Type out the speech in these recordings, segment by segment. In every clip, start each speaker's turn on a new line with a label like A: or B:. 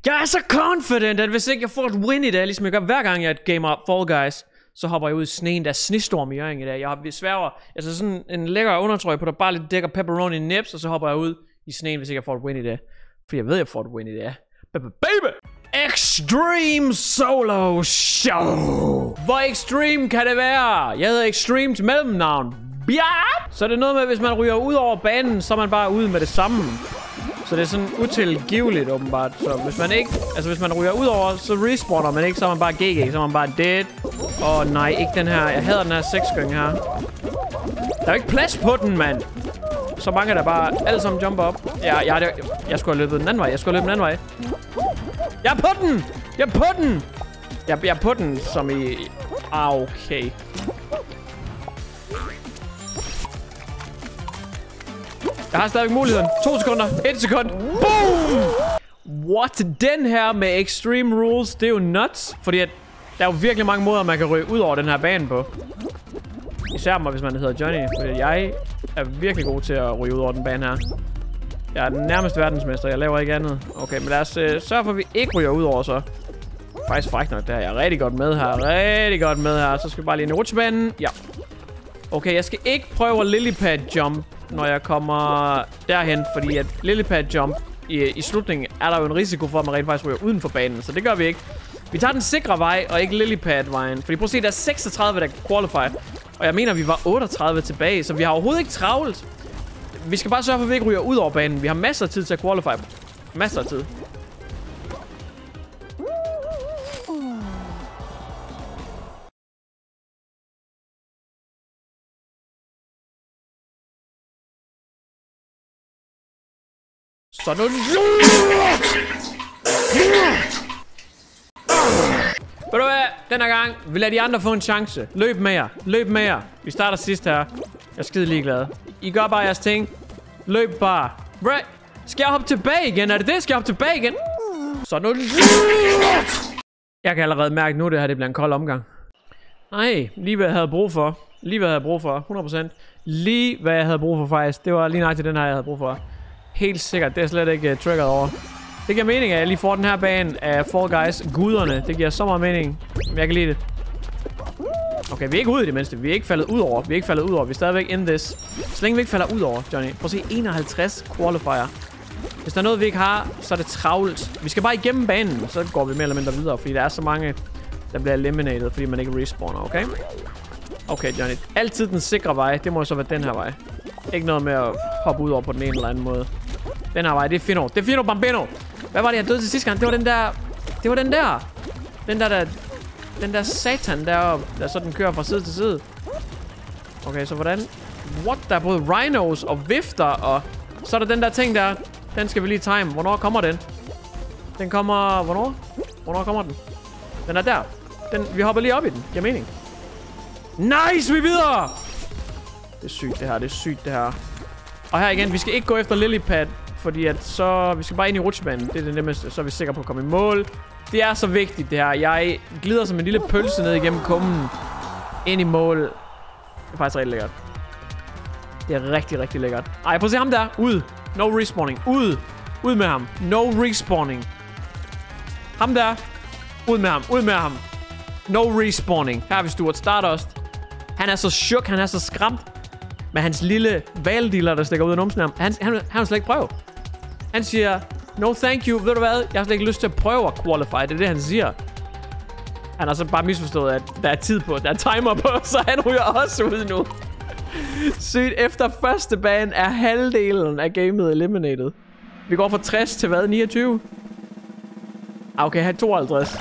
A: Jeg er så confident, at hvis ikke jeg får et win i dag, ligesom jeg gør hver gang jeg gamer Fall Guys, så hopper jeg ud i sneen. Der er snestorm i Hjørring i dag. Jeg har sværger, altså sådan en lækker undertrøje på, der bare lidt dækker pepperoni nips, og så hopper jeg ud i sneen, hvis ikke jeg får et win i dag. For jeg ved, jeg får et win i dag. Baby! Extreme Solo Show! Hvor extreme kan det være? Jeg hedder Extreme til mellemnavn. Så er det noget med, at hvis man ryger ud over banen, så er man bare ude med det samme. Så det er sådan utilgiveligt åbenbart. Så hvis man ikke, altså hvis man ryger ud over, så respawner man ikke, så er man bare GG, så er man bare dead. Nej, ikke den her. Jeg hader den her 6-gang her. Der er jo ikke plads på den, mand. Så mange der bare alle sammen jumper op. Jeg skulle have løbet den anden vej. Jeg er på den! Jeg er på den, som i... okay. Jeg har stadig muligheden. 2 sekunder. 1 sekund. Boom! What? Den her med Extreme Rules, det er jo nuts. Fordi at der er jo virkelig mange måder, man kan ryge ud over den her bane på. Især mig, hvis man hedder Johnny. Fordi jeg er virkelig god til at ryge ud over den bane her. Jeg er den nærmeste verdensmester. Jeg laver ikke andet. Okay, men lad os sørge for, at vi ikke ryger ud over så. Faktisk frækt nok der. Jeg er rigtig godt med her. Så skal vi bare lige ind i rutsjebanen. Ja. Okay, jeg skal ikke prøve at lilypad jump, når jeg kommer derhen. Fordi at lilypad jump i slutningen er der jo en risiko for, at man rent faktisk ryger uden for banen. Så det gør vi ikke. Vi tager den sikre vej, og ikke lilypad-vejen. Fordi prøv at se, der er 36, der qualify. Og jeg mener, vi var 38 tilbage. Så vi har overhovedet ikke travlt. Vi skal bare sørge for, at vi ikke ryger ud over banen. Vi har masser af tid til at qualify. Masser af tid. Så nu... Ved du hvad? Den her gang, vi lader de andre få en chance. Løb med jer. Vi starter sidst her. Jeg er skide ligeglad. I gør bare jeres ting. Løb bare. Right. Skal jeg hoppe tilbage igen? Er det det? Skal jeg hoppe tilbage igen? Så nu... Jeg kan allerede mærke nu, det her det bliver en kold omgang. Nej, lige hvad jeg havde brug for. 100%. Lige hvad jeg havde brug for faktisk. Det var lige nøjagtigt den her, jeg havde brug for. Helt sikkert. Det er slet ikke triggeret over. Det giver mening, at jeg lige får den her bane af Fall Guys guderne. Det giver så meget mening. Men jeg kan lide det. Okay, vi er ikke ude i det mindste. Vi er ikke faldet ud over. Vi er stadigvæk in this. Så længe vi ikke falder ud over, Johnny. Prøv at se, 51 qualifier. Hvis der er noget, vi ikke har, så er det travlt. Vi skal bare igennem banen, så går vi mere eller mindre videre. Fordi der er så mange, der bliver eliminated, fordi man ikke respawner, okay? Okay, Johnny. Altid den sikre vej. Det må så være den her vej. Ikke noget med at hoppe ud over på den ene eller anden måde. Den her vej, det er Fino. Det er Fino Bambino. Hvad var det, jeg døde til sidste gang? Det var den der... Den der satan deroppe, der så den kører fra side til side. Okay, så hvordan... What? Der er både rhinos og vifter, og... Så er der den der ting der. Den skal vi lige time. Hvornår kommer den? Den kommer... Hvornår? Hvornår kommer den? Den er der. Vi hopper lige op i den. Giver mening. Nice, vi er videre! Det er sygt det her. Og her igen, vi skal ikke gå efter lilypad. Fordi at så... Vi skal bare ind i rutsjebanen. Det er det nemmeste. Så er vi sikre på at komme i mål. Det er så vigtigt det her. Jeg glider som en lille pølse ned igennem kummen. Ind i mål. Det er faktisk rigtig lækkert. Det er rigtig, rigtig lækkert. Ej, prøv at se ham der. Ud. No respawning. Ud. Ud med ham. No respawning. Ham der. Ud med ham. No respawning. Her er vi Stuart Stardust. Han er så shook. Han er så skræmt. Med hans lille valdealer, der stikker ud af numsen af ham. Han vil slet ikke prøve. Han siger, no thank you. Ved du hvad? Jeg har slet ikke lyst til at prøve at qualify. Det er det, han siger. Han har så bare misforstået, at der er tid på. Der er timer på, så han ryger også ud nu. Sygt. Efter første bane er halvdelen af gamet eliminated. Vi går fra 60 til hvad? 29? Okay, 52.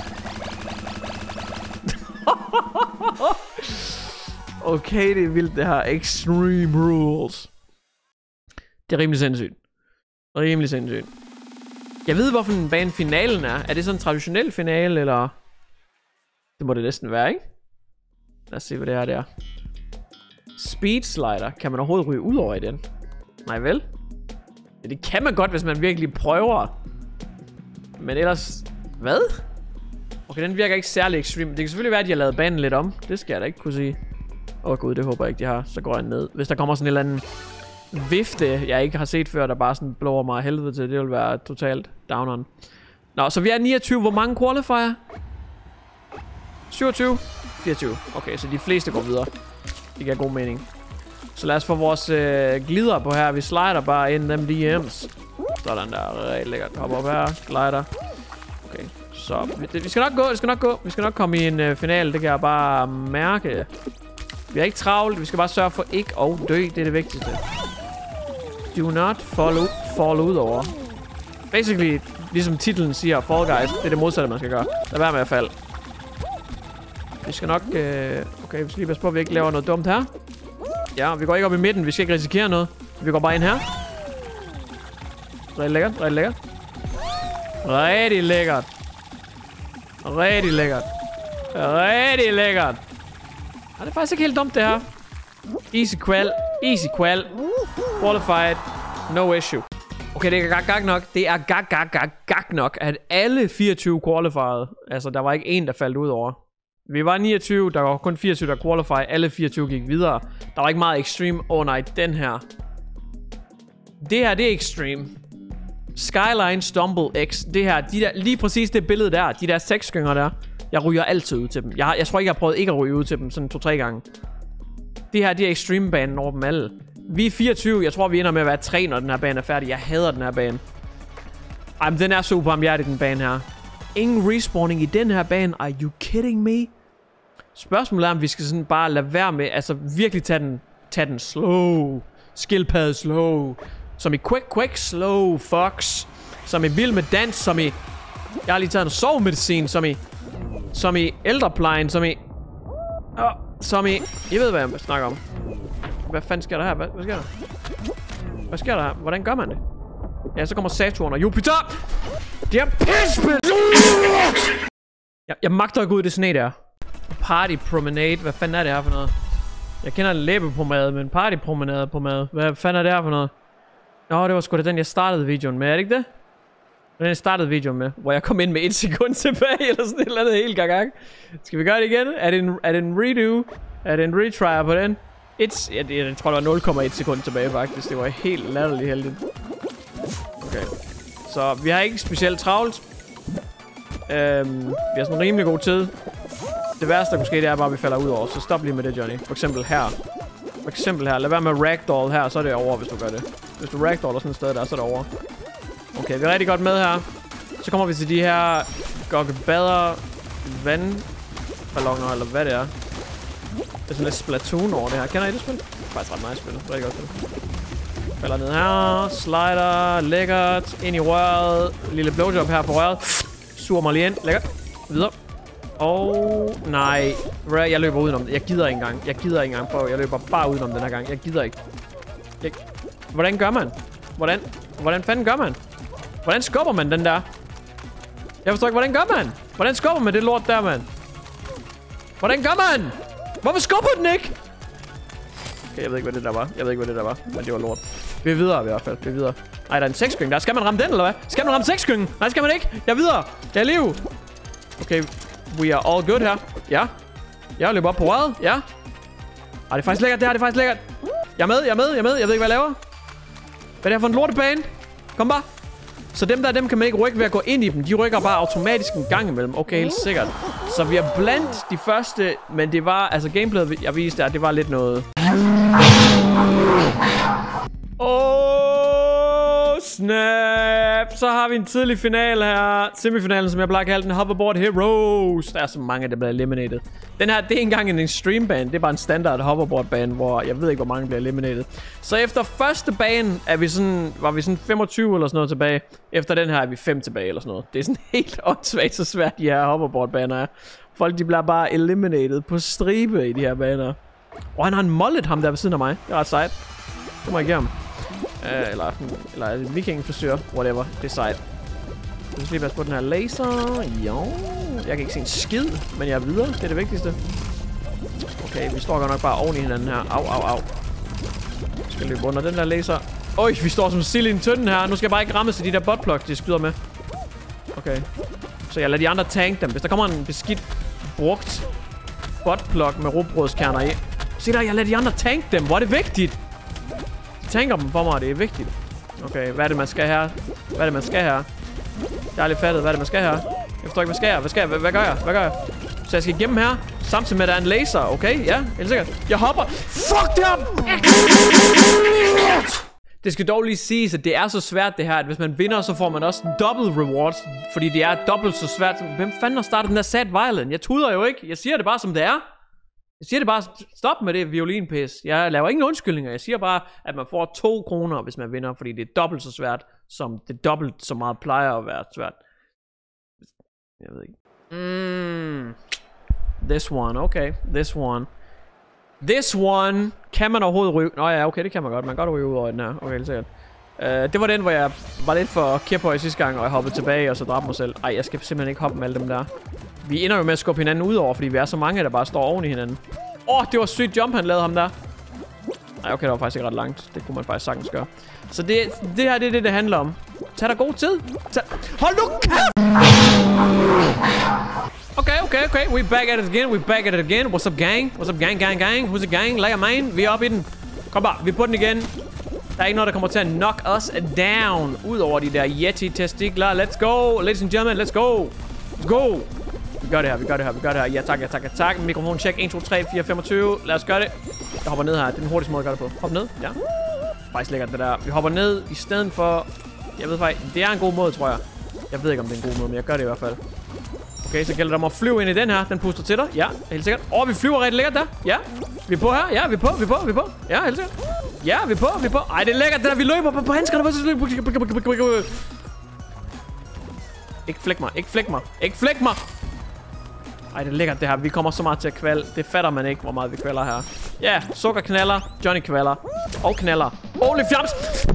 A: Okay, det er vildt det her. Extreme rules. Det er rimelig sindssygt. Jeg ved, hvorfor en bane finalen er. Er det sådan en traditionel finale, eller? Det må det næsten være, ikke? Lad os se, hvad det her er. Speed slider. Kan man overhovedet ryge ud over i den? Nej, vel? Ja, det kan man godt, hvis man virkelig prøver. Men ellers... Hvad? Okay, den virker ikke særlig extreme. Det kan selvfølgelig være, at de har lavet banen lidt om. Det skal jeg da ikke kunne sige. Gud, det håber jeg ikke, de har. Så går jeg ned. Hvis der kommer sådan en eller anden vifte, jeg ikke har set før, der bare sådan blåer mig af helvede til, det vil være totalt downeren. Nå, så vi er 29. Hvor mange qualifier? 27? 24. Okay, så de fleste går videre. Det giver god mening. Så lad os få vores glider på her. Vi slider bare ind dem DM's. Sådan der. Rigtig lækkert. Hop op her. Glider. Okay. Så vi skal nok gå. Det skal nok gå. Vi skal nok komme i en finale. Det kan jeg bare mærke. Vi er ikke travlt. Vi skal bare sørge for ikke at dø. Det er det vigtigste. Do not fall ud over. Basically, ligesom titlen siger, Fall Guys. Det er det modsatte, man skal gøre. Lad være med at falde. Vi skal nok... okay, vi skal lige passe på, at vi ikke laver noget dumt her. Ja, vi går ikke op i midten. Vi skal ikke risikere noget. Vi går bare ind her. Rigtig lækkert, rigtig lækkert. Rigtig lækkert. Rigtig lækkert. Rigtig lækkert. Ja, det er faktisk ikke helt dumt, det her. Easy qual. Easy qual. Qualified. No issue. Okay, det er gak nok. Det er gak nok, at alle 24 qualified. Altså, der var ikke en, der faldt ud over. Vi var 29, der var kun 24, der qualified. Alle 24 gik videre. Der var ikke meget extreme. Nej, den her. Det her, det er extreme. Skyline Stumble X. Det her, de der, lige præcis det billede der. De der 6 gynger der. Jeg ryger altid ud til dem. Jeg tror ikke, jeg har prøvet ikke at ryge ud til dem sådan 2-3 gange. Det her, det er extreme-banen over dem alle. Vi er 24. Jeg tror, vi ender med at være 3, når den her bane er færdig. Jeg hader den her bane. Ej, men den er super barmhjertig, den bane her. Ingen respawning i den her bane. Are you kidding me? Spørgsmålet er, om vi skal sådan bare lade være med, altså virkelig tage den slow. Skildpadde slow. Som i quick slow fox. Som i vild med dans. Som i... Jeg har lige taget en sovemedicin. Som i ældreplejen. Som i... I ved, hvad jeg snakker om. Hvad fanden sker der her? Hvad sker der? Hvad sker der her? Hvordan gør man det? Ja, så kommer Saturn og Jupiter. Det er pissespil. Jeg magter ikke ud i det sne der. Party promenade. Hvad fanden er det her for noget? Jeg kender læbepomade, men party promenade pomade. Hvad fanden er det her for noget? Nå, det var sgu da den, jeg startede videoen med. Er det ikke det? Den jeg startede videoen med, hvor jeg kom ind med 1 sekund tilbage, eller sådan et eller andet helt gagag. Skal vi gøre det igen? Er det en redo? Er det en retry på den? Jeg tror, der var 0,1 sekund tilbage, faktisk. Det var helt latterligt heldigt. Okay. Så vi har ikke specielt travlt. Vi har sådan en rimelig god tid. Det værste, der kunne ske, det er bare, at vi falder ud over. Så stop lige med det, Johnny. For eksempel her. Lad være med ragdoll her, så er det over, hvis du gør det. Hvis du ragdoller sådan et sted der, så er det over. Okay, vi er rigtig godt med her. Så kommer vi til de her gokkebader vandballoner, eller hvad det er. Det er sådan lidt Splatoon over det her. Kender I det spil? Det er faktisk ret nice spil. Det er rigtig godt spil. Falder ned her. Slider. Lækkert. Ind i røret. Lille blowjob her på røret. Suger mig lige ind. Lækkert. Videre. Nej. Jeg løber udenom det. Jeg gider ikke engang prøve. Jeg løber bare udenom den her gang. Jeg gider ikke. Hvordan gør man? Hvordan fanden gør man? Hvordan skubber man den der? Jeg forstår ikke, hvordan gør man? Hvordan skubber man det lort der, mand? Hvordan gør man? Hvorfor skubber den ikke? Okay, jeg ved ikke, hvad det der var. Men det var lort. Vi er videre i hvert fald. Ej, der er en 6-gyng der. Skal man ramme den, eller hvad? Skal man ramme 6-gyngen? Nej, skal man ikke. Jeg er videre. Jeg er liv. Okay, we are all good her. Ja. Jeg løber op på røret. Ja. Det er faktisk lækkert. Det er faktisk lækkert. Jeg er med. Jeg ved ikke, hvad jeg laver. Hvad er det her for en lortebane? Kom bare. Så dem kan man ikke rykke ved at gå ind i dem. De rykker bare automatisk en gang imellem. Okay, helt sikkert. Så vi er blandt de første, men det var, altså gameplayet, jeg viste der, det var lidt noget. Snap! Så har vi en tidlig final her. Semifinalen, som jeg plejer at kalde den, Hoverboard Heroes. Der er så mange, der bliver eliminated. Den her, det er ikke engang en extreme bane. Det er bare en standard hoverboard bane, hvor jeg ved ikke, hvor mange bliver eliminated. Så efter første bane var vi sådan 25 eller sådan noget tilbage. Efter den her er vi 5 tilbage eller sådan noget. Det er sådan helt åndssvagt, så svært de her hoverboard baner er. Folk, de bliver bare eliminated på stribe i de her baner. Han har en mullet, ham der ved siden af mig. Det er ret sejt. Det må jeg give ham. Eller en vikingfrisør, whatever. Det er sejt. Jeg skal lige passe på den her laser. Jo. Jeg kan ikke se en skid, men jeg er videre. Det er det vigtigste. Okay, vi står godt nok bare oven i hinanden her. Au. Jeg skal løbe under den der laser. Øj, vi står som sild i en tønden her. Nu skal jeg bare ikke ramme til de der botplugs, de skyder med. Okay. Så jeg lader de andre tank dem. Hvis der kommer en beskidt brugt botplug med rugbrødskerner i. Se der, jeg lader de andre tank dem. Hvor er det vigtigt? Tanker dem for mig, det er vigtigt. Okay, hvad er det, man skal her? Jeg har lidt fattet, hvad er det, man skal her? Jeg forstår ikke, hvad gør jeg? Så jeg skal igennem her, samtidig med, at der er en laser, okay? Ja, helt sikkert. Jeg hopper. Fuck det op! Det skal dog lige siges, at det er så svært det her, at hvis man vinder, så får man også double rewards. Fordi det er dobbelt så svært. Hvem fanden har startet den der sad violin? Jeg tuder jo ikke. Jeg siger det bare, som det er. Jeg siger det bare, stop med det violinpis. Jeg laver ingen undskyldninger. Jeg siger bare, at man får 2 kroner, hvis man vinder. Fordi det er dobbelt så svært, som det dobbelt så meget plejer at være svært. Jeg ved ikke. This one, okay. This one. Kan man overhovedet ryge? Nå ja, okay, det kan man godt. Man kan godt ryge ud over den her. Okay, helt sikkert. Det var den, hvor jeg var lidt for kæphøj sidste gang, og jeg hoppede tilbage, og så dræbte mig selv. Ej, jeg skal simpelthen ikke hoppe med alle dem der. Vi ender jo med at skubbe hinanden ud over, fordi vi er så mange, der bare står oven i hinanden. Det var sygt jump, han lavede ham der. Ej, okay, det var faktisk ikke ret langt. Det kunne man faktisk sagtens gøre. Så det her, det er det handler om. Tag dig god tid. Hold nu kæft! Okay. We back at it again. What's up, gang? Gang? Who's a gang? Like a man. Vi er oppe i den. Kom bare, vi er på den igen. Der er ikke noget, der kommer til at knock us down. Udover de der Yeti-testikler. Let's go, ladies and gentlemen. Let's go. Vi gør det her. Ja, tak. Mikrofon check. 1, 2, 3, 4, 25. Lad os gøre det. Jeg hopper ned her. Det er den hurtigste måde at gøre det på. Hop ned. Ja. Faktisk lækkert det der. Vi hopper ned i stedet for... Jeg ved faktisk... Det er en god måde, tror jeg. Jeg ved ikke, om det er en god måde, men jeg gør det i hvert fald. Okay, så gælder det om at flyve ind i den her. Den puster til dig. Ja, helt sikkert. Vi flyver rigtig lækkert der. Ja, vi er på her. Ja, vi er på. Ja, helt sikkert. Ja, vi er på. Ej, det er lækkert der. Vi løber på handskerne. Ikke flæk mig. Ej, det er lækkert det her. Vi kommer så meget til at kvalde. Det fatter man ikke, hvor meget vi kvalder her. Ja, Sukker knaller. Johnny kvalder. Og knaller. Holy fjams!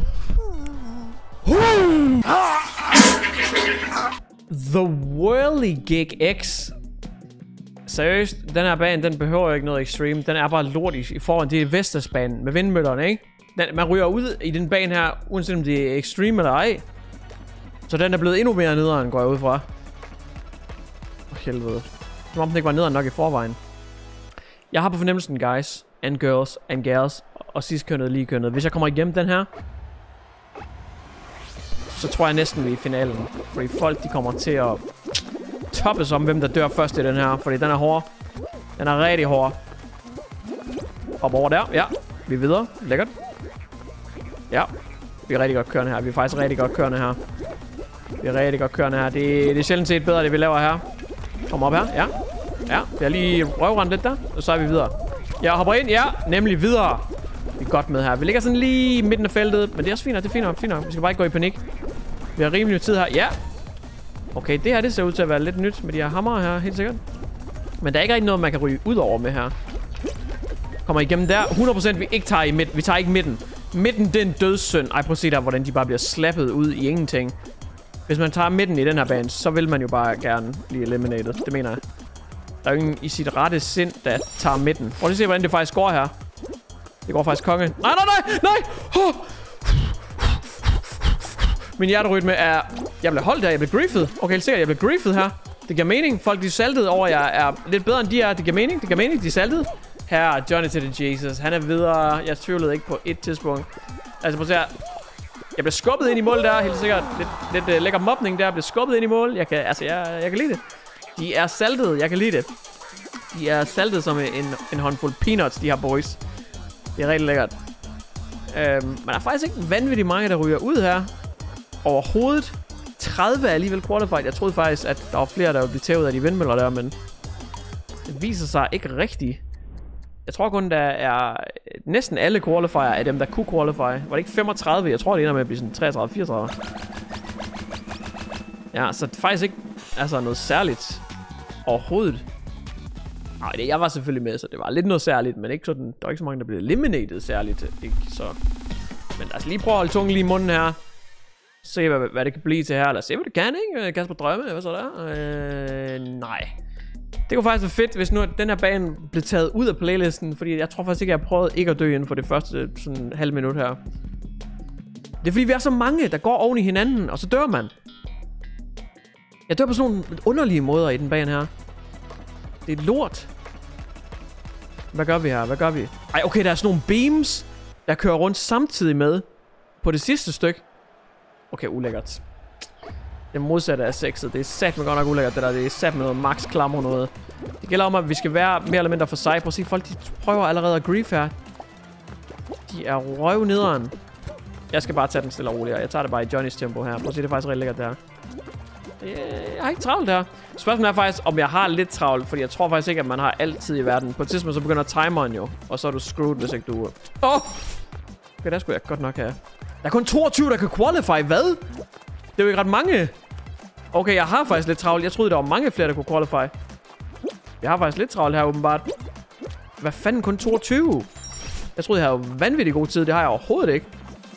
A: The Whirligig X. Seriøst, den her bane, den behøver ikke noget extreme. Den er bare lort i forhold til Vestas-banen med vindmøllerne, ikke? Man ryger ud i den bane her, uanset om det er extreme eller ej. Så den er blevet endnu mere nederen, går jeg ud fra. Helvede. Som om den ikke var nederen nok i forvejen. Jeg har på fornemmelsen, guys, and girls, og sidst-kønnet, lige-kønnet. Hvis jeg kommer igennem den her, så tror jeg næsten, vi er i finalen. Fordi folk, de kommer til at toppes om, hvem der dør først i den her. Fordi den er hård. Den er rigtig hård. Hop over der. Ja, vi er videre. Lækkert. Ja, vi er rigtig godt kørende her. Vi er faktisk rigtig godt kørende her. Det er sjældent set bedre, det vi laver her. Kom op her. Ja. Ja, vi har lige røvrendt lidt der. Og så er vi videre. Jeg hopper ind. Ja, nemlig videre. Vi er godt med her. Vi ligger sådan lige i midten af feltet. Men det er også fint. Det er fint nok. Vi skal bare ikke gå i panik. Vi har rimelig tid her. Ja. Okay, det her det ser ud til at være lidt nyt med de her hammer her. Helt sikkert. Men der er ikke rigtig noget, man kan ryge ud over med her. Kommer igennem der. 100% vi ikke tager i midten. Vi tager ikke midten. Midten, det er en dødssynd. Ej, prøv at se der, hvordan de bare bliver slappet ud i ingenting. Hvis man tager midten i den her bane, så vil man jo bare gerne blive eliminated. Det mener jeg. Der er jo ingen i sit rette sind, der tager midten. Prøv lige at se, hvordan det faktisk går her. Det går faktisk konge. Nej! Oh! Min hjerterytme er... Jeg bliver holdt her, jeg bliver griefet. Okay, helt sikkert, jeg bliver griefet her. Det giver mening. Folk, de er saltet over, jeg er lidt bedre end de er. Det giver mening, de er saltet. Her, Johnny to the Jesus. Han er videre. Jeg tvivlede ikke på et tidspunkt. Altså, prøv at se her. Jeg bliver skubbet ind i mål der, helt sikkert. Lidt lækker mobning der. Jeg bliver skubbet ind i mål. Jeg kan lide det. De er saltet, jeg kan lide det. De er saltet som en håndfuld peanuts, de her boys. Det er rigtig lækkert. Men der er faktisk ikke vanvittigt mange, der ryger ud her. Overhovedet. 30 er alligevel qualified. Jeg troede faktisk, at der var flere, der ville blive tævet af de vindmøller der, men det viser sig ikke rigtigt. Jeg tror kun, der er næsten alle qualifier af dem, der kunne qualify. Var det ikke 35? Jeg tror, det ender med at blive sådan 33-34. Ja, så det er faktisk ikke noget særligt overhovedet. Nej, jeg var selvfølgelig med, så det var lidt noget særligt, men ikke sådan, der var ikke så mange, der blev eliminated særligt, ikke så. Men lad os lige prøve at holde tungen lige i munden her. Se, hvad det kan blive til her, eller se, hvad det kan, ikke? Kasper Drømme, hvad så der? Nej. Det kunne faktisk være fedt, hvis nu den her bane blev taget ud af playlisten, fordi jeg tror faktisk ikke, jeg har prøvet ikke at dø inden for det første sådan halv minut her. Det er fordi, vi er så mange, der går oven i hinanden, og så dør man. Jeg dør på sådan nogle underlige måder i den bane her. Det er lort. Hvad gør vi her? Ej, okay, der er sådan nogle beams, der kører rundt samtidig med på det sidste stykke. Okay, ulækkert. det modsatte af sexet. Det er satme godt nok ulækkert, det der. Det er satme noget max klammer noget. Det gælder om, at vi skal være mere eller mindre for sig. Prøv at se, folk de prøver allerede at grief her. De er røvnederen. Jeg skal bare tage den stille og roligt. Jeg tager det bare i Johnnys tempo her. Prøv at se, det er faktisk rigtig lækkert der. Jeg har ikke travlt der. Spørgsmålet er faktisk, om jeg har lidt travlt, fordi jeg tror faktisk ikke, at man har altid i verden. På et tidspunkt så begynder timeren jo, og så er du screwed, hvis ikke du... Okay, der skulle jeg godt nok have. Der er kun 22, der kan qualify. Hvad? Det er jo ikke ret mange. Okay, jeg har faktisk lidt travlt. Jeg troede, der var mange flere, der kunne qualify. Jeg har faktisk lidt travlt her, åbenbart. Hvad fanden, kun 22? Jeg troede, jeg havde vanvittig god tid. Det har jeg overhovedet ikke.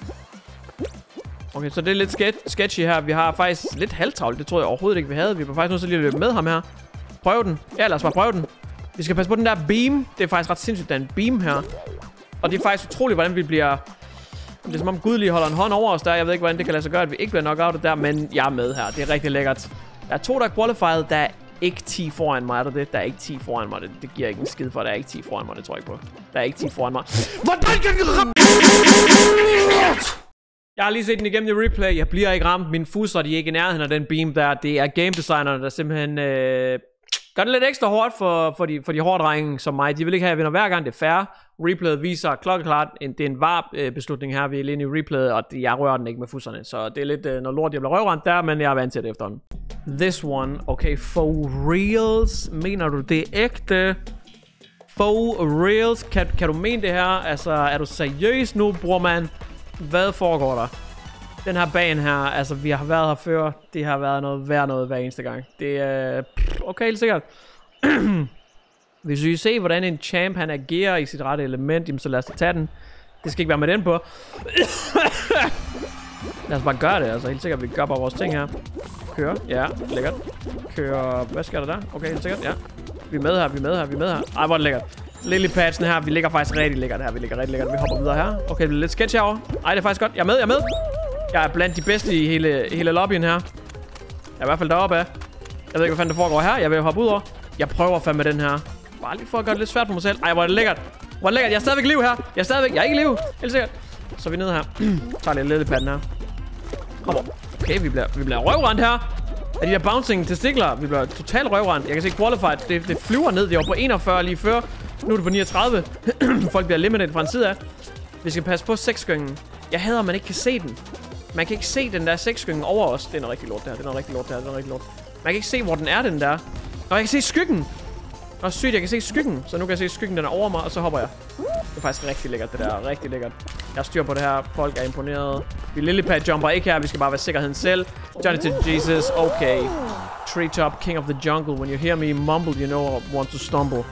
A: Okay, så det er lidt sketchy her. Vi har faktisk lidt halvtravlt. Det troede jeg overhovedet ikke, vi havde. Vi var faktisk nødt til lige at løbe med ham her. Prøv den. Ja, lad os bare prøve den. Vi skal passe på den der beam. Det er faktisk ret sindssygt, der er en beam her. Og det er faktisk utroligt, hvordan vi bliver... Det er som om Gud lige holder en hånd over os der. Jeg ved ikke, hvordan det kan lade sig gøre, at vi ikke bliver knockoutet der. Men jeg er med her. Det er rigtig lækkert. Der er 2, der er qualified. Der er ikke 10 foran mig. Er der det? Der er ikke 10 foran mig. Det giver ikke en skid for. Der er ikke 10 foran mig. Det tror jeg ikke på. Der er ikke 10 foran mig. Hvordan kan jeg... Jeg har lige set den igennem i replay. Jeg bliver ikke ramt. Mine fusser, de er ikke i nærheden af den beam der. Det er game designerne, der simpelthen gør det lidt ekstra hårdt for de hårde drenge som mig. De vil ikke have, at jeg vinder hver gang. Det er fair. Replayet viser klokkeklart, det er en VAR-beslutning her. Vi er lige inde i replayet, og jeg rører den ikke med fusserne. Så det er lidt noget lort, jeg bliver røvrendt der, men jeg er vant til det efterhånden. This one. Okay, for reals. Mener du det er ægte? For reals. Kan du mene det her? Altså, er du seriøs nu, bror man? Hvad foregår der? Den her bane her, altså vi har været her før. Det har været noget værd noget hver eneste gang. Det er... okay, helt sikkert. Hvis vi se, hvordan en champ han agerer i sit rette element, jamen, så lad os tage den. Det skal ikke være med den på. Lad os bare gøre det, altså helt sikkert. Vi gør bare vores ting her. Kører, ja, lækkert. Kører, hvad sker der der? Okay, helt sikkert, ja. Vi er med her, vi er med her, vi er med her. Ej, hvor er det lækkert. Lilypadsen her, vi ligger faktisk rigtig lækkert her. Vi ligger rigtig lækkert, vi hopper videre her. Okay, det bliver lidt sketch herovre. Ej, det er faktisk godt. Jeg er med, jeg er med. Jeg er blandt de bedste i hele lobbyen her. Jeg er i hvert fald deroppe af. Jeg ved ikke, hvad fanden der foregår her. Jeg vil hoppe ud over. Jeg prøver fandme den her. Bare lige for at gøre det lidt svært for mig selv. Ej, hvor er det lækkert. Hvor er det lækkert. Jeg er stadigvæk i liv her. Jeg er ikke i liv. Helt sikkert. Så er vi nede her. Tager lidt lilypadden her. Kom over. Okay, vi bliver røvrendt her. Af de der bouncing testikler. Vi bliver totalt røvrendt. Jeg kan se qualified. Det flyver ned. Det var på 41 lige før. Nu er det på 39. Folk bliver limited fra en side af. Vi skal passe på 6-skyngen. Jeg hader, at man ikke kan se den. Man kan ikke se den der 6-skyngen over os. Det er noget rigtig lort der. Det er noget rigtig lort der. Det er noget rigtig lort. Man kan ikke se, hvor den er, den der. Og jeg kan se skyggen. Og sygt, jeg kan se skyggen. Så nu kan jeg se skyggen, den er over mig, og så hopper jeg. Det er faktisk rigtig lækkert, det der. Rigtig lækkert. Jeg styr på det her. Folk er imponeret. Vi lilypad jumper ikke her. Vi skal bare være sikkerheden selv. Johnny to Jesus. Okay. Treetop, king of the jungle. When you hear me mumble, you know I want to stumble.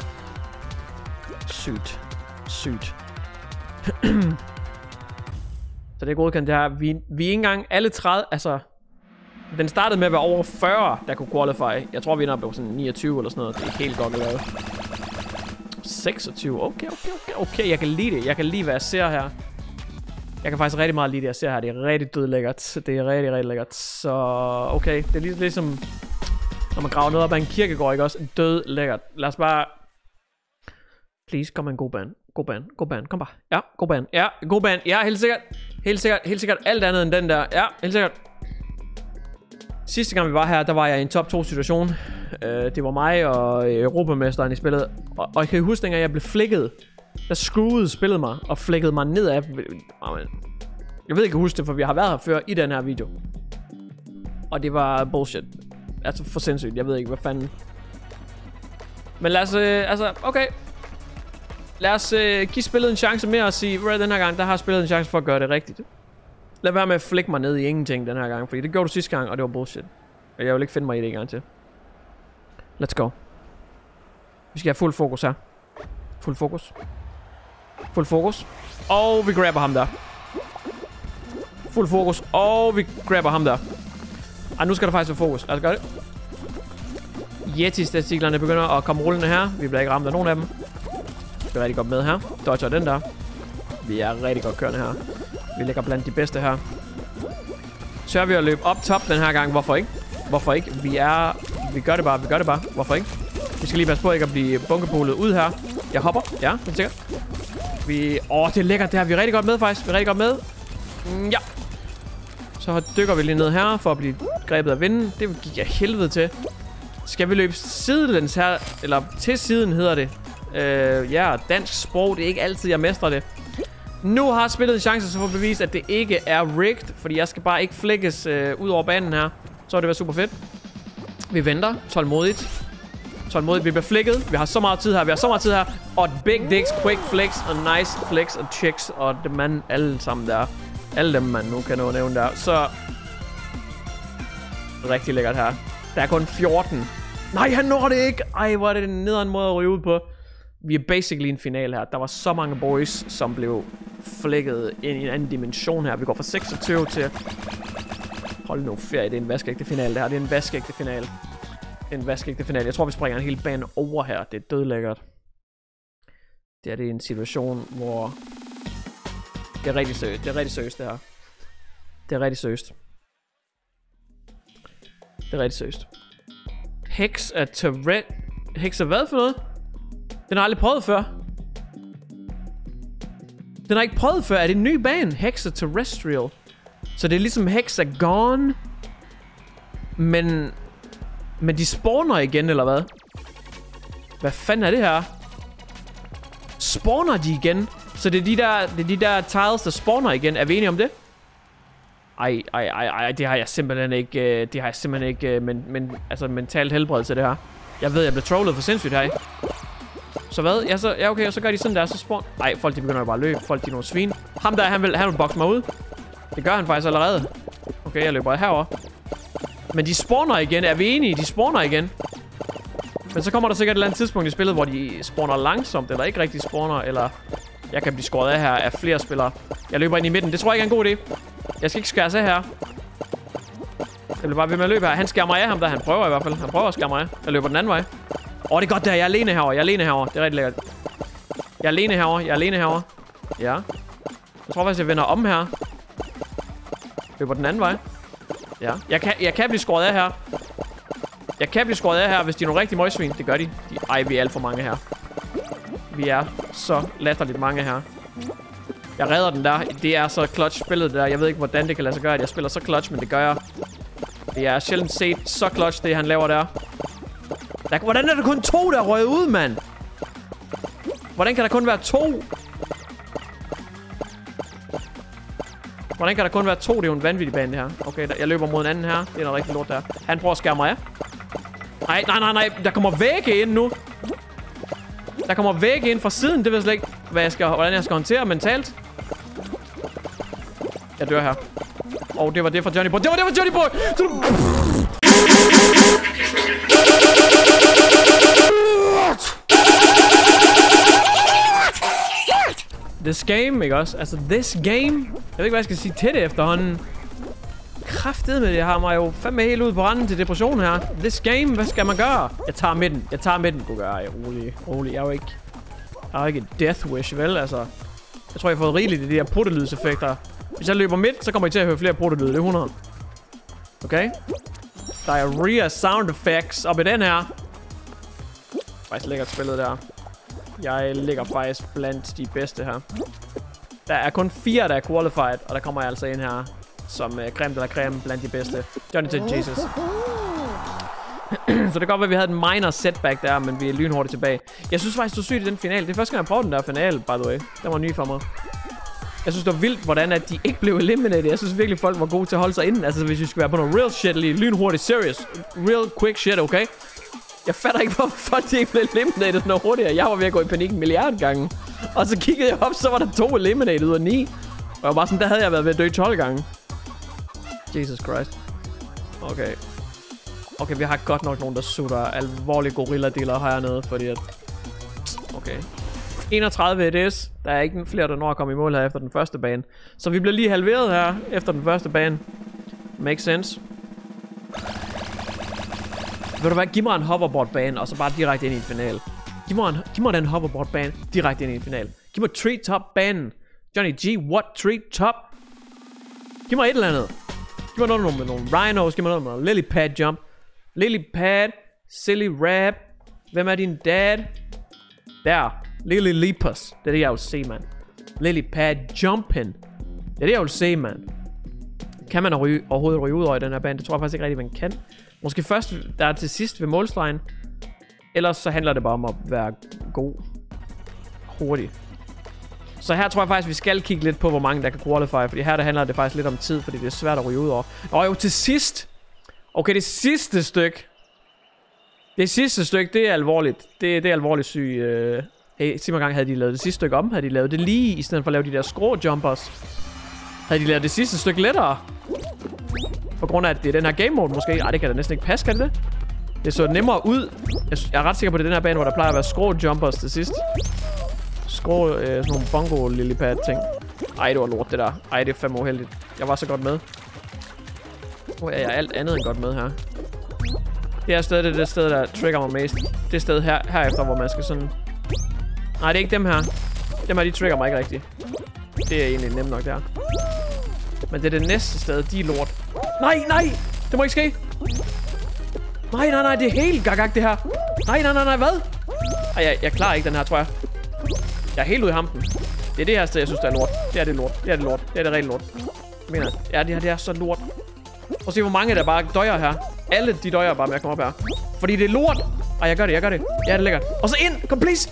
A: Sygt. Sygt. Så det er godkendt det her. Vi er ikke engang alle 30, altså... Den startede med at være over 40, der kunne qualify. Jeg tror, vi ender på sådan 29 eller sådan noget. Det er helt godt lavet. 26. Okay. Jeg kan lide det. Jeg kan lide, hvad jeg ser her. Jeg kan faktisk rigtig meget lide det, jeg ser her. Det er rigtig dødlækkert. Det er rigtig, rigtig lækkert. Så okay. Det er ligesom... Når man graver noget op af en kirkegård, ikke også? Død lækkert. Lad os bare... Please, kom med en god bane. God bane. Kom bare. Ja, god bane. Ja, god bane. Ja, helt sikkert. Helt sikkert alt andet end den der. Ja, helt sikkert. Sidste gang vi var her, der var jeg i en top 2 situation. Det var mig og europamesteren i spillet. Og jeg kan huske, dengang jeg blev flækket. Der screwede spillet mig og flækkede mig nedad. Jeg ved ikke, huske det, for vi har været her før i den her video. Og det var bullshit. Altså for sindssygt. Jeg ved ikke, hvad fanden. Men lad os, altså, okay. Lad os give spillet en chance mere og sige, den her gang, der har spillet en chance for at gøre det rigtigt. Lad være med at flække mig ned i ingenting den her gang, fordi det gjorde du sidste gang, og det var bullshit. Og jeg vil ikke finde mig i det en gang til. Let's go. Vi skal have fuld fokus her. Fuld fokus. Fuld fokus. Og vi grabber ham der. Fuld fokus. Og vi grabber ham der. Ej, nu skal der faktisk være fokus. Lad os gøre det. Yeti-statistiklerne begynder at komme rullende her. Vi bliver ikke ramt af nogen af dem. Vi er rigtig godt med her. Dodger den der. Vi er rigtig godt kørende her. Vi ligger blandt de bedste her. Tør vi at løbe op top den her gang? Hvorfor ikke? Hvorfor ikke? Vi gør det bare. Hvorfor ikke? Vi skal lige passe på ikke at blive bunkepolet ud her. Jeg hopper. Ja, det er sikkert. det er lækkert det her. Vi er rigtig godt med faktisk. Ja. Så dykker vi lige ned her for at blive grebet at vinde. Det gik jeg helvede til. Skal vi løbe sidelæns her? Eller til siden hedder det. Ja, dansk sprog. Det er ikke altid, jeg mestrer det. Nu har spillet en chance for at bevise, at det ikke er rigged. Fordi jeg skal bare ikke flækkes ud over banen her. Så vil det være super fedt. Vi venter. Tålmodigt. Tålmodigt. Vi bliver flækket. Vi har så meget tid her. Vi har så meget tid her. Og big dicks, quick flex og nice flex og chicks. Og det man alle sammen der. Alle dem, man nu kan nå nævne der. Så rigtig lækkert her. Der er kun 14. Nej, han når det ikke. Ej, hvor er det en nederen måde at ryge ud på. Vi er basically en final her. Der var så mange boys, som blev flækket ind i en anden dimension her. Vi går fra 26 til... Hold nu ferie, det er en vaskeægte final. Det her, det er en vaskeægte final. En vaskeægte final. Jeg tror, vi springer en hel bane over her. Det er dødlækkert. Det er en situation, hvor... Det er rigtig seriøst. Det er rigtig seriøst, det her. Det er rigtig seriøst. Det er rigtig seriøst. Hex er Tourette. Hex er hvad for noget? Den har aldrig prøvet før. Den har ikke prøvet før. Er det en ny bane? Hex er Terrestrial. Så det er ligesom Hexagon. Men de spawner igen, eller hvad? Hvad fanden er det her? Spawner de igen? Så det er de der tiles, der spawner igen. Er vi enige om det? Ej, det har jeg simpelthen ikke, altså mentalt helbred til det her. Jeg ved, jeg bliver trollet for sindssygt her. Så hvad? Ja, okay, så gør de sådan der, så spawn. Ej, folk de begynder jo bare at løbe. Folk de er nogle svin. Ham der, han vil bokse mig ud. Det gør han faktisk allerede. Okay, jeg løber herover. Men de spawner igen. Er vi enige? De spawner igen. Men så kommer der sikkert et eller andet tidspunkt i spillet, hvor de spawner langsomt, eller ikke rigtig spawner, eller... Jeg kan blive skåret af her af flere spillere. Jeg løber ind i midten. Det tror jeg ikke er en god idé. Jeg skal ikke skæres af her. Jeg bliver bare ved med at løbe her. Han skærer mig af ham der. Han prøver i hvert fald. Han prøver at skære mig af. Jeg løber den anden vej. Det er godt der. Jeg er alene herovre. Det er rigtig lækkert. Jeg er alene herovre. Ja. Jeg tror faktisk, jeg vender om her. Løber den anden vej. Ja. Jeg kan blive skåret af her. Jeg kan blive skåret af her, hvis de er nogle rigtig møgsvin. Det gør de. Ej, vi er alt for mange her. Vi er så latterligt mange her. Jeg redder den der. Det er så clutch spillet der. Jeg ved ikke, hvordan det kan lade sig gøre, at jeg spiller så clutch, men det gør jeg. Det er sjældent set så clutch, det han laver der. Hvordan er der kun 2, der røget ud, mand? Hvordan kan der kun være 2? Hvordan kan der kun være 2? Det er jo en vanvittig bane, det her. Okay, jeg løber mod en anden her. Det er noget rigtig lort der. Han prøver at skære mig af. Nej. Der kommer vægge ind nu. Der kommer vægge ind fra siden. Det ved jeg slet ikke, hvordan jeg skal håndtere mentalt. Jeg dør her. Det var det fra Johnny Boy. Det var Johnny Boy! This game, ikke også? Altså, this game. Jeg ved ikke, hvad jeg skal sige til det efterhånden. Kraftedeme, det har mig jo fandme helt ud på randen til depression her. This game, hvad skal man gøre? Jeg tager midten. Kunne gøre. Rolig. Jeg har ikke et death wish, vel? Altså, jeg tror, jeg har fået rigeligt i de her puttelydseffekter. Hvis jeg løber midt, så kommer I til at høre flere puttelyde. Det er 100. Okay? Diarrhea sound effects op i den her. Faktisk lækkert spillet der. Jeg ligger faktisk blandt de bedste her. Der er kun 4, der er qualified, og der kommer jeg altså ind her som creme de la creme blandt de bedste. Johnny to Jesus. Så det kan godt være, at vi havde en minor setback der, men vi er lynhurtigt tilbage. Jeg synes faktisk, det var sygt i den finale. Det er første gang, jeg prøvede den der finale, by the way. Den var ny for mig. Jeg synes, det var vildt, hvordan at de ikke blev eliminated. Jeg synes virkelig, folk var gode til at holde sig inden. Altså, hvis vi skal være på noget real shit, lige lynhurtigt, serious. Real quick shit, okay? Jeg fatter ikke, hvorfor folk ikke blev eliminated noget hurtigere. Jeg var ved at gå i panik en milliard gange. Og så kiggede jeg op, så var der 2 eliminated ud af 9. Og jeg var bare sådan, der havde jeg været ved at dø 12 gange. Jesus Christ. Okay, vi har godt nok nogen, der sutter alvorlige gorilla-dealer hernede, fordi at... Okay. 31 it is. Der er ikke flere, der når at komme i mål her efter den første bane. Så vi bliver lige halveret her efter den første bane. Makes sense. Vil du hvad? Giv mig en hoverboard-bane, og så bare direkte ind i en final. Giv mig den hoverboard-bane direkte ind i en final. Giv mig treetop-banen. Johnny G, what treetop? Giv mig et eller andet. Giv mig noget med nogle rhinos. Giv mig noget med nogle lily pad jump. Lily pad. Silly rap. Hvem er din dad? Der. Lily leapers. Det er det, jeg vil se, mand. Lily pad jumping. Det er det, jeg vil se, mand. Kan man overhovedet ryge ud over i den her bane? Det tror jeg faktisk ikke rigtig, man kan. Måske først der er til sidst ved målstregen. Ellers så handler det bare om at være god. Hurtigt. Så her tror jeg faktisk, vi skal kigge lidt på, hvor mange der kan qualify. Fordi her der handler det faktisk lidt om tid, fordi det er svært at ryge ud over. Og jo, til sidst. Okay, det sidste stykke. Det er alvorligt. Det er alvorligt syg. Hey, sig mig gang, havde de lavet det sidste stykke om? Havde de lavet det lige, i stedet for at lave de der skrå-jumpers? Havde de lavet det sidste stykke lettere? På grund af, at det er den her game mode måske? Ej, det kan da næsten ikke passe, kan det? Det så nemmere ud. Jeg er ret sikker på, at det er den her bane, hvor der plejer at være skrå-jumpers til sidst. Sådan nogle bongo-lillipad-ting. Ej, det var lort, det der. Ej, det er fandme uheldigt. Jeg var så godt med. Nu er jeg alt andet end godt med her. Det er stadig det sted, der trigger mig mest. Det sted herefter, hvor man skal sådan... Nej, det er ikke dem her. Dem her, de trigger mig ikke rigtigt. Det er egentlig nemt nok der. Men det er det næste sted, de er lort. Nej! Det må ikke ske! Nej, det er helt gagag det her. Nej, hvad? Ej, jeg klarer ikke den her, tror jeg. Jeg er helt ude i hampen. Det er det her sted, jeg synes, der er lort. Det er det lort. Det er det rigtig lort. Jeg mener, ja, det her, det er så lort. Prøv at se, hvor mange der bare døjer her. Alle de døjer bare med at komme op her. Fordi det er lort. Ej, jeg gør det. Ja, det er lækkert. Og så ind! Kom, please!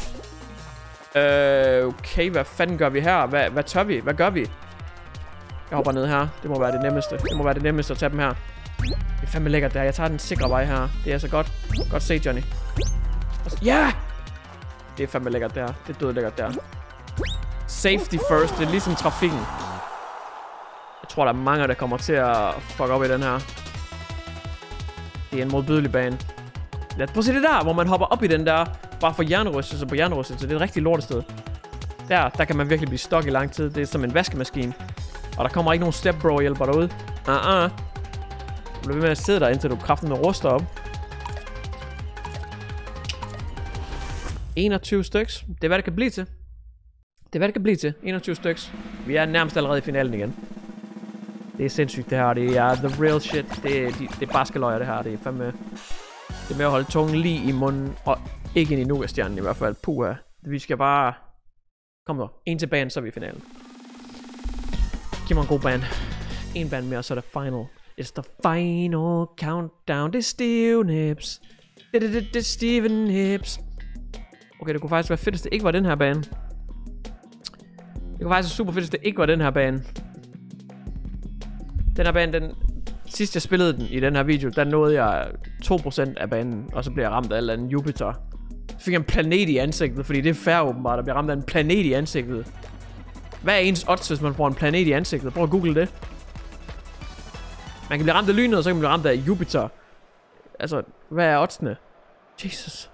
A: Okay, hvad fanden gør vi her? Hvad tør vi? Hvad gør vi? Jeg hopper ned her. Det må være det nemmeste. At tage dem her. Det er fandme lækkert der. Jeg tager den sikre vej her. Det er så godt. Godt set, Johnny. Ja! Det er fandme lækkert der. Det er død lækkert der. Safety first. Det er ligesom trafikken. Jeg tror, der er mange, der kommer til at fuck op i den her. Det er en modbydelig bane. Lad os prøve at se det der, hvor man hopper op i den der. Bare for hjernerystelse på hjernerystelse. Det er et rigtig lortested. Der kan man virkelig blive stok i lang tid. Det er som en vaskemaskine. Og der kommer ikke nogen step bro hjælper derude. Du bliver ved med at sidde der, indtil du kraften med ruster op. 21 styks. Det er hvad det kan blive til. 21 styks. Vi er nærmest allerede i finalen igen. Det er sindssygt det her. Det er the real shit. Det er baskeløjer det her. Det er fandme... Det er med at holde tungen lige i munden. Og ikke ind i Nougat-stjernen i hvert fald. Puha. Vi skal bare... Kom så. En til banen, så er vi i finalen. Giv mig en god bane. En bane mere, så er det final. It's the final countdown. Det er Steven Hips. Det er Steven Hips. Okay, det kunne faktisk være fedt, hvis det ikke var den her bane. Det kunne faktisk være super fedt, hvis det ikke var den her bane. Den her bane, sidst jeg spillede den i den her video, der nåede jeg 2% af banen. Og så blev jeg ramt af en Jupiter. Så fik jeg en planet i ansigtet, fordi det er fair åbenbart at blive ramt af en planet i ansigtet. Hvad er ens odds, hvis man får en planet i ansigtet? Prøv at google det. Man kan blive ramt af lynet, og så kan man blive ramt af Jupiter. Altså, hvad er oddsene? Jesus.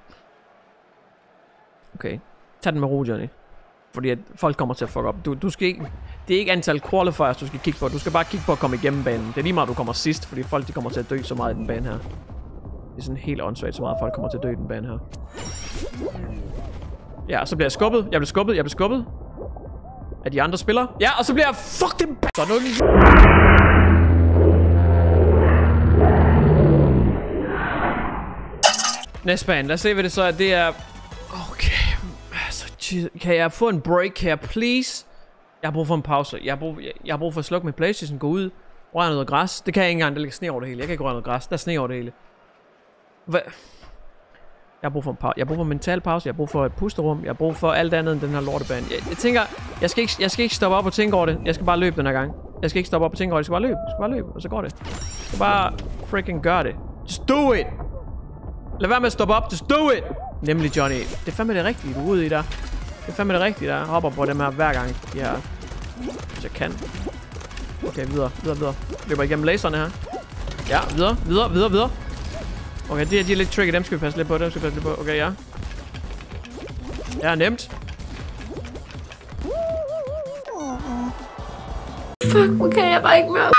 A: Okay. Tag den med ro, Johnny. Fordi at folk kommer til at fuck op. Du skal ikke... Det er ikke antal qualifiers, du skal kigge på. Du skal bare kigge på at komme igennem banen. Det er lige meget, du kommer sidst, fordi folk de kommer til at dø så meget i den bane her. Det er sådan helt åndssvagt, så meget folk kommer til at dø i den bane her. Ja, så bliver jeg skubbet. Jeg bliver skubbet. Af de andre spillere. Ja, og så bliver jeg... Fuck dem! Så nu... Næste bane. Lad os se, hvad det så er. Det er... Okay. Altså, kan jeg få en break her, please? Jeg har brug for en pause. Jeg har brug for at slukke min PlayStation, gå ud, røre noget græs. Det kan jeg ikke engang, der ligger sne over det hele. Jeg kan ikke røre noget græs. Der er sne over det hele. Hvad? Jeg har brug for en pause. Jeg har brug for en mental pause. Jeg har brug for et pusterum. Jeg har brug for alt andet end den her lortebane. Jeg tænker, jeg skal ikke stoppe op og tænke over det. Jeg skal bare løbe den her gang. Jeg skal ikke stoppe op og tænke over det. Jeg skal bare løbe. Og så går det. Jeg skal bare freaking gøre det. Just do it! Lad være med at stoppe op. Just do it! Nemlig Johnny. Det er fandme det rigtige, du er ude i der. Det er fandme det rigtige, der. Jeg hopper på dem her hver gang. Ja. Hvis jeg kan. Okay, videre. Løber igennem laserne her. Ja, videre. Okay, de er lidt tricky. Dem skal vi passe lidt på. Okay, ja. Ja, nemt.
B: Fuck, okay, jeg bare ikke mere.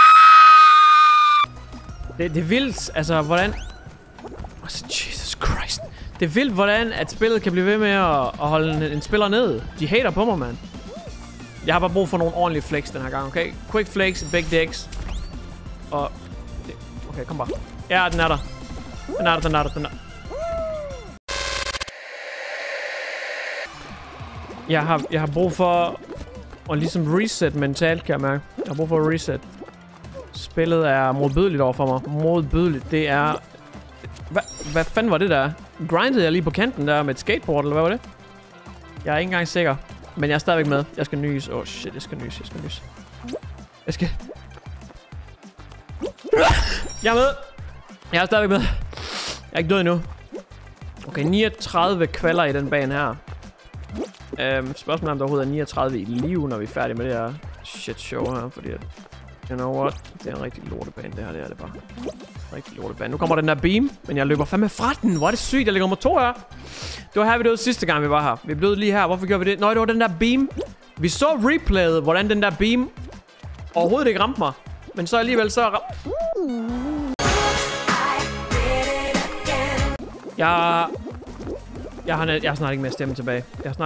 A: Det er vildt, altså, hvordan... Jesus Christ. Det er vildt, hvordan at spillet kan blive ved med at holde en spiller ned. De hater på mig, mand. Jeg har bare brug for nogle ordentlige flex den her gang, okay? Quick flex, big dicks. Og... Okay, kom bare. Ja, den er der. Den er der. Jeg har brug for at ligesom reset mentalt, kan jeg mærke. Jeg har brug for at reset. Spillet er modbydeligt over for mig. Modbydeligt, det er... Hvad fanden var det der? Grindede jeg lige på kanten der med et skateboard, eller hvad var det? Jeg er ikke engang sikker. Men jeg er stadigvæk med. Jeg skal nyse. Åh, shit, jeg skal nyse. Jeg er med. Jeg er stadigvæk med. Jeg er ikke død endnu. Okay, 39 kvalder i den bane her. Spørgsmålet er, om der overhovedet er 39 i live, når vi er færdige med det her shit show her, fordi at... You know what? Det er en rigtig lortebane, det her. Det er det bare. Rigtig lortebane. Nu kommer den der beam, men jeg løber fandme fra den. Hvor er det sygt, jeg ligger nummer 2 her. Det var her, vi døde sidste gang, vi var her. Vi blev lige her. Hvorfor gjorde vi det? Nå, det var den der beam. Vi så replayet, hvordan den der beam overhovedet ikke ramte mig. Men så alligevel så... Jeg har snart ikke mere stemme tilbage.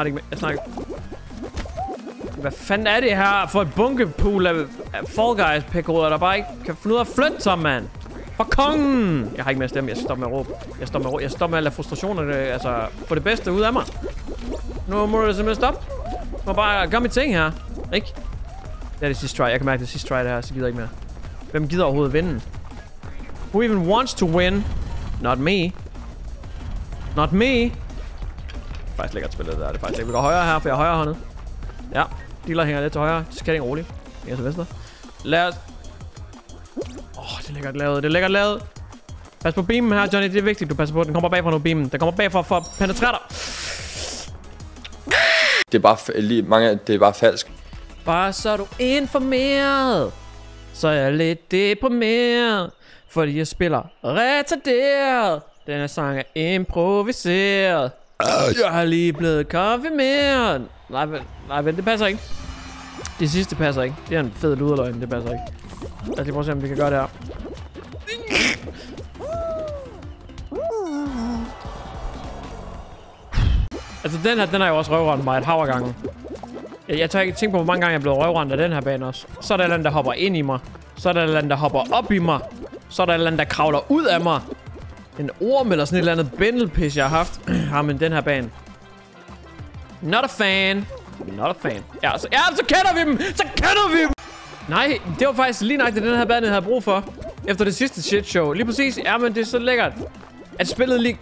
A: Hvad fanden er det her for et bunkepool af Fall Guys pikkoder, der bare ikke kan finde ud af at flytte sig, mand? For kongen! Jeg har ikke mere stemme. Jeg skal stoppe med at råbe. Jeg stopper med at lade frustrationerne, altså, få det bedste ud af mig. Nu må det simpelthen stoppe. Jeg må bare gøre mit ting her. Ikke? Det er det sidste try. Jeg kan mærke det sidste try, det her, så gider jeg ikke mere. Hvem gider overhovedet vinde? Who even wants to win? Not me. Not me. Det er faktisk lækkert spillet der. Det er faktisk lækkert. Vi går højre her, for jeg er højrehåndet. Ja, dealer hænger lidt til højre. Så skal det ikke roligt. Jeg til venstre. Lad os... det er lækkert lavet. Det er lækkert lavet. Pas på beamen her, Johnny. Det er vigtigt, du passer på. Den kommer bagfra nu, beamen. Den kommer bagfra for at penetrere dig.
C: Det er bare det er bare falsk.
A: Bare så er du informeret. Så er jeg lidt deprimeret. Fordi jeg spiller retarderet. Denne sang er improviseret. Jeg har lige blevet konfirmeret. Nej, vel, det passer ikke. Det sidste passer ikke. Det er en fed luderløgn, det passer ikke. Lad os lige prøve at se, om vi kan gøre det her. Altså, den her, den har jo også røvrendt mig et hav af gange. Jeg tør ikke tænke på, hvor mange gange jeg er blevet røvrendt af den her bane også. Så er der et eller andet, der hopper ind i mig. Så er der et eller andet, der hopper op i mig. Så er der et eller andet, der kravler ud af mig. En orm eller sådan et eller andet bændelpis, jeg har haft. Men den her bane. Not a fan. Ja, så kender vi dem! Nej, det var faktisk lige nok det, den her bane, jeg havde brug for. Efter det sidste shit show. Lige præcis. Ja, men det er så lækkert. At spillet lige...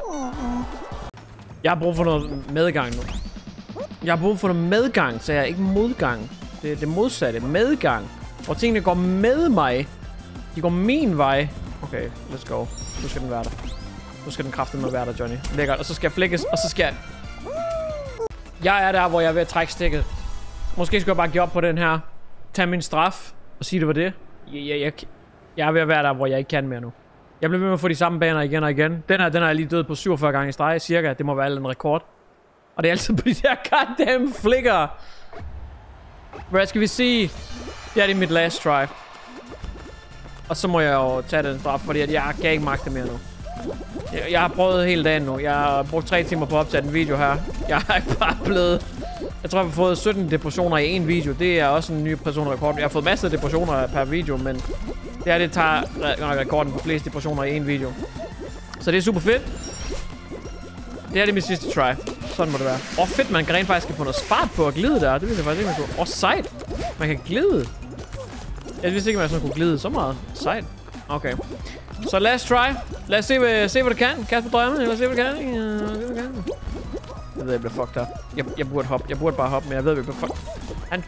A: Jeg har brug for noget medgang nu. Jeg har brug for noget medgang, så jeg ikke modgang. Det er det modsatte. Medgang. Hvor tingene går med mig. De går min vej. Okay, let's go. Nu skal den være der. Nu skal den kraftedeme være der, Johnny. Lækkert. Og så skal jeg flækkes, og så skal jeg... Jeg er der, hvor jeg er ved at trække stikket. Måske skal jeg bare give op på den her. Tag min straf. Og sige, det var det. Jeg er ved at være der, hvor jeg ikke kan mere nu. Jeg bliver ved med at få de samme baner igen og igen. Den er jeg lige død på 47 gange i streg, cirka. Det må være en rekord. Og det er altid på de der goddamn flikker. Hvad skal vi sige? Det er mit last try. Og så må jeg jo tage den straf, fordi jeg kan ikke magte mere nu. Jeg har prøvet hele dagen nu. Jeg har brugt 3 timer på at optage den video her. Jeg er bare blevet... Jeg tror, jeg har fået 17 depressioner i en video. Det er også en ny personrekord. Jeg har fået masser af depressioner per video, men det tager rekorden på flest depressioner i en video. Så det er super fedt. Det er mit sidste try. Sådan må det være. Fedt, man kan rent faktisk få noget fart på at glide der. Det vidste jeg faktisk ikke, man kunne. Sejt. Man kan glide. Jeg vidste ikke, at man sådan kunne glide så meget. Sejt. Okay. Så last try. Lad os se, hvad det kan. Kasper drømme. Lad os se, hvad det kan. Jeg ved, jeg bliver fucked up. Jeg burde hoppe. Jeg burde bare hoppe, men jeg ved, jeg bliver fucked. Han...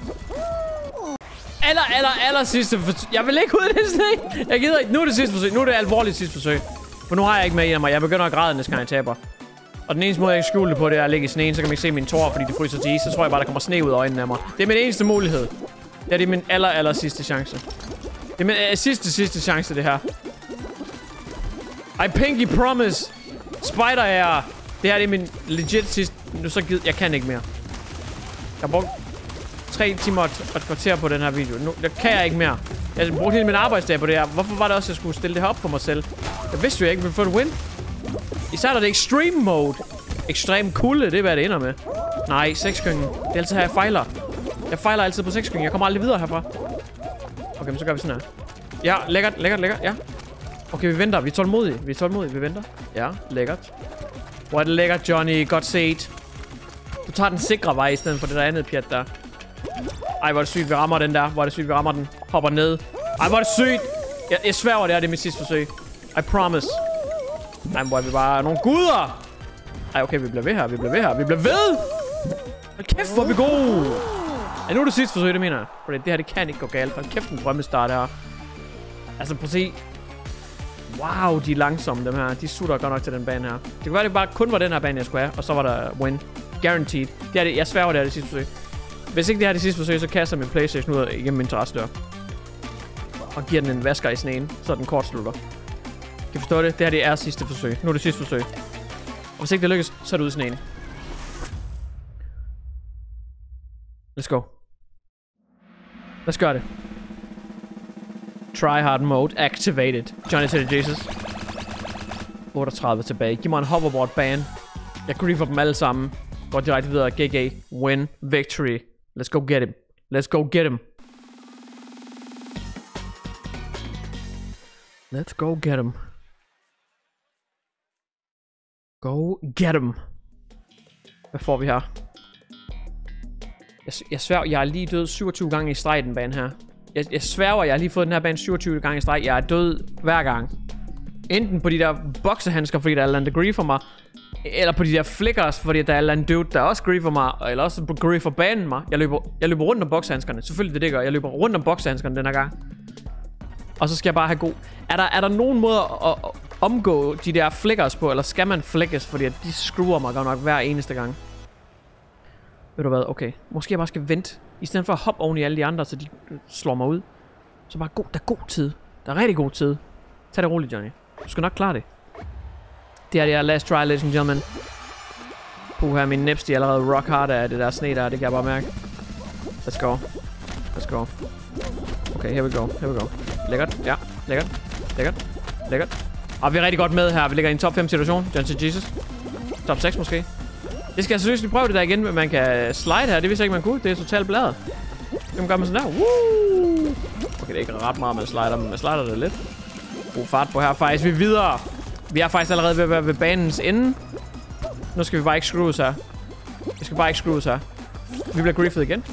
A: Aller sidste forsøg. Jeg vil ikke ud af det sted. Jeg gider ikke. Nu er det sidste forsøg. Nu er det alvorligt sidste forsøg. For nu har jeg ikke med en af mig. Jeg begynder at græde, næste gang jeg taber. Og den eneste måde, jeg ikke skjule det på, det er at ligge i sneen. Så kan man ikke se mine tårer, fordi det fryser til is. Så tror jeg bare, der kommer sne ud af øjnene af mig. Det er min eneste mulighed. Det er min aller sidste chance. Det er min sidste chance, det her. I pinky promise. Spider er. Det her det er min legit sidste. Nu så givet. Jeg kan ikke mere. Jeg har brugt 3 timer og et kvarter på den her video. Nu kan jeg ikke mere. Jeg har brugt hele min arbejdsdag på det her. Hvorfor var det også, at jeg skulle stille det her op for mig selv? Jeg vidste jo, jeg ikke ville få et win. Især da det extreme mode. Ekstrem kulde, det er hvad det ender med. Nej, 6-gangen. Det er altid her, jeg fejler. Jeg fejler altid på 6-gangen. Jeg kommer aldrig videre herfra. Okay, men så gør vi sådan her. Ja, lækkert, ja. Okay, vi venter. Vi er tålmodige. Vi venter. Ja, lækkert. Hvor er det lækkert, Johnny. Godt set. Du tager den sikre vej i stedet for det der andet pjat der. Ej, hvor er det sygt, vi rammer den der. Hvor er det sygt, vi rammer den. Hopper ned. Ej, hvor er det sygt. Jeg sværger, det er mit sidste forsøg. I promise. Ej, hvor er vi bare nogle guder. Ej, okay, vi bliver ved her. Vi bliver ved. Hold kæft, hvor er vi gode. Ja, nu er det sidste forsøg, det mener jeg. For det her, det kan ikke gå galt. Hold kæft, en drømmestart her. Altså, prøv at se. Wow, de er langsomme, dem her. De sutter godt nok til den bane her. Det kunne være, det bare kun var den her bane, jeg skulle have. Og så var der win. Guaranteed. Det er det. Jeg sværger, det er det sidste forsøg. Hvis ikke det her er det sidste forsøg, så kaster min PlayStation ud igennem min terrassedør. Og giver den en vasker i sneen, så den kortslutter. Kan I forstå det? Det her, det er sidste forsøg. Nu er det sidste forsøg. Og hvis ikke det lykkes, så er det ud i sneen. Let's go. Lad os gøre det. Try hard mode activated. Johnny Teddy Jesus. 38 tilbage. Giv mig en hoverboard bane. Jeg griefer dem alle sammen. Går direkte videre. GG. Win. Victory. Let's go get him. Let's go get him. Let's go get him. Go get him. Hvad får vi her? Jeg sværger, jeg er lige død 27 gange i streg i den bane her. Jeg sværger, jeg har lige fået den her bane 27 gange i streg. Jeg er død hver gang. Enten på de der boksehandsker, fordi der er land, der griefer mig. Eller på de der flickers, fordi der er land dude, der også griefer mig. Eller også på griefer banen mig. Jeg løber rundt om boksehandskerne. Selvfølgelig det gør. Jeg løber rundt om boksehandskerne den her gang. Og så skal jeg bare have god... Er der nogen måde at omgå de der flickers på? Eller skal man flickes? Fordi de skruer mig godt nok hver eneste gang. Ved du hvad? Okay. Måske jeg bare skal vente. I stedet for at hoppe oven i alle de andre, så de slår mig ud. Så bare der er god tid. Der er rigtig god tid. Tag det roligt, Johnny. Du skal nok klare det. Det er last try, ladies and gentlemen. Puha, min nips, de er allerede rock hard af det der sne der. Det kan jeg bare mærke. Let's go. Let's go. Okay, here we go. Lækkert. Ja, lækkert. Og vi er rigtig godt med her. Vi ligger i en top 5 situation. John C. Jesus. Top 6 måske. Det skal jeg seriøst lige prøve det der igen, men man kan slide her. Det vidste jeg ikke, man kunne. Det er totalt bladet. Det gør man sådan der. Woo! Okay, det er ikke ret meget med slider, men man slider det lidt. God fart på her faktisk. Vi er videre. Vi er faktisk allerede ved at være ved banens ende. Nu skal vi bare ikke screws her. Vi bliver griefet igen.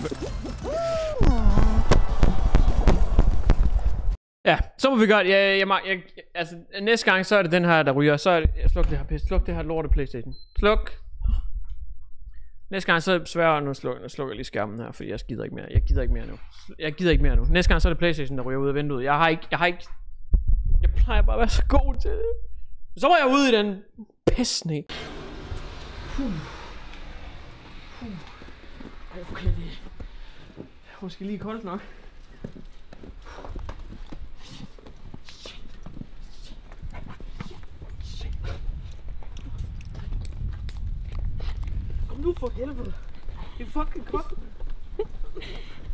A: Ja, så må vi gøre det. Altså, næste gang, så er det den her, der ryger. Så er det... Sluk det her pis. Sluk det her lorte PlayStation. Sluk. Næste gang, så sværger nu slukker jeg lige skærmen her, fordi jeg gider ikke mere. Jeg gider ikke mere nu. Næste gang, så er det PlayStation, der ryger ud af vinduet. Jeg har ikke... Jeg plejer bare at være så god til det. Så var jeg ude i den pissne. Ej, okay, det er måske lige koldt nok. Kom nu for helvede. Det er fucking koldt.